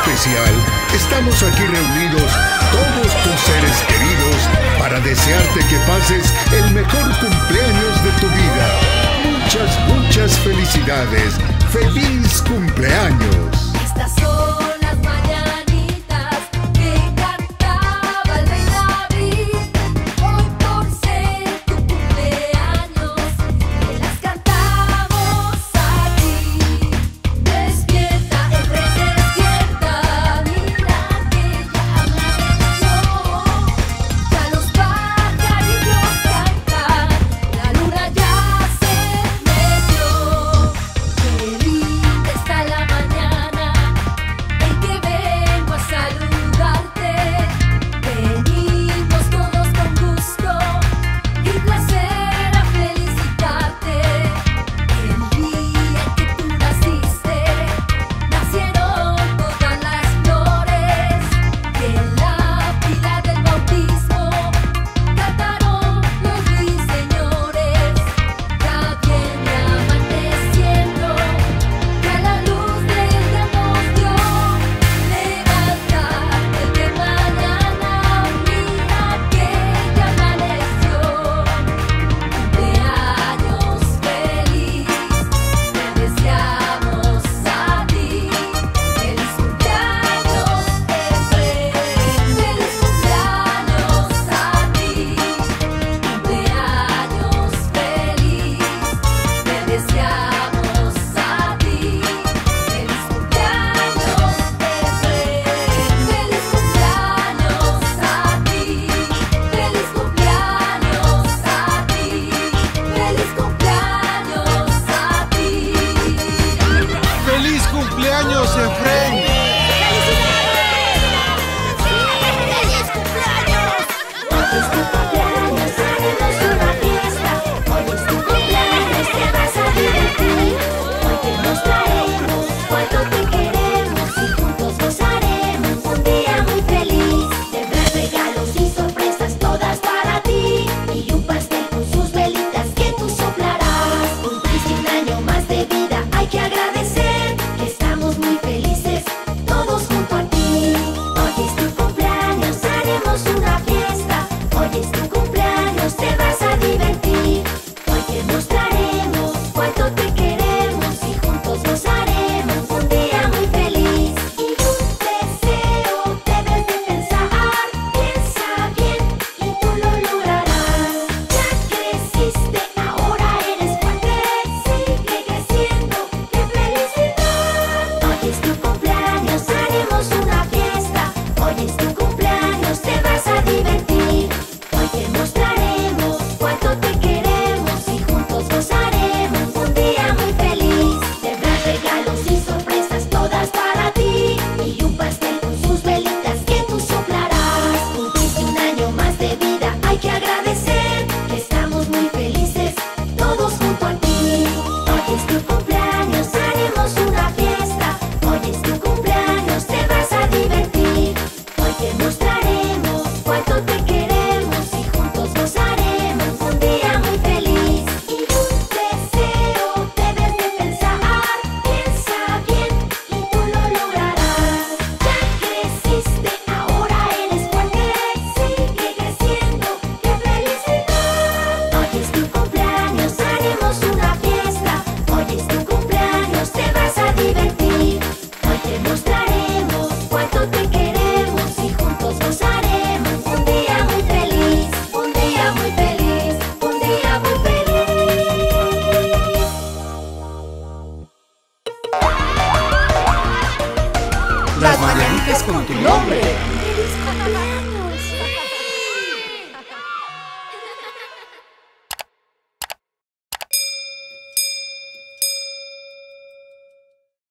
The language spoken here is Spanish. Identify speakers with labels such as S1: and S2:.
S1: especial, estamos aquí reunidos todos tus seres queridos para desearte que pases el mejor cumpleaños de tu vida. Muchas felicidades. ¡Feliz cumpleaños!
S2: Estas son las mañanitas que cantaba el rey David. Hoy por ser tu cumpleaños, te las cantamos a ti. Despierta, el rey despierta, mira que ya amaneció. Ya los pajarillos cantan, la luna ya se metió. Qué linda está la mañana en que vengo a saludarte. Venimos todos con gusto y placer a felicitarte. El día en que tú naciste, nacieron todas las flores. Y en la pila del bautismo cantaron los ruiseñores. Ya viene amaneciendo, ya la luz del día nos dio. Levántate de mañana, mira que ya amaneció. Cumpleaños feliz, te deseamos a ti. Feliz cumpleaños, Efraín. Feliz cumpleaños a ti. Cumpleaños feliz, te deseamos a ti. Feliz cumpleaños, Efraín. Feliz cumpleaños a ti. Feliz cumpleaños a ti. Feliz cumpleaños a ti.
S3: ¡Feliz cumpleaños, Efraín!
S2: ¡Feliz cumpleaños! Hoy es tu cumpleaños, haremos una fiesta. Hoy es tu cumpleaños, te vas a divertir. Hoy te mostraremos cuánto te queremos y juntos gozaremos un día muy feliz. Tendrás regalos y sorpresas todas para ti y un pastel con sus velitas que tú soplarás. Cumpliste un año más de vida, hay que agradecer que estamos muy felices todos junto a ti. Hoy es tu cumpleaños, haremos una fiesta. Hoy es tu cumpleaños, te vas a divertir. Hoy te mostraremos cuánto te queremos y juntos gozaremos un día muy feliz. Y un deseo debes de pensar, piensa bien y tú lo lograrás. Ya creciste, ahora eres fuerte, sigue creciendo, qué felicidad. Hoy es tu cumpleaños, haremos una fiesta. Hoy es tu cumpleaños, te vas a divertir. Hoy te mostraremos cuánto te queremos y juntos gozaremos un día muy feliz. Tendrás regalos y sorpresas todas para ti y un pastel con sus velitas que tú soplarás. Cumpliste un año más de vida, hay que agradecer que estamos muy felices todos junto a ti. Hoy es tu cumpleaños, haremos una fiesta. Hoy es tu cumpleaños, te vas a divertir. Hoy te mostraremos cuánto te queremos y juntos gozaremos un día muy feliz. Y un deseo debes de pensar, piensa bien y tú lo lograrás. Ya creciste, ahora eres fuerte, sigue creciendo, qué felicidad. Hoy es tu cumpleaños, haremos una fiesta. Hoy es tu cumpleaños, te vas a divertir. Hoy te mostraremos cuánto te queremos y juntos gozaremos un día muy feliz. Un día muy feliz, un día muy feliz.
S4: Las mañanitas con tu nombre.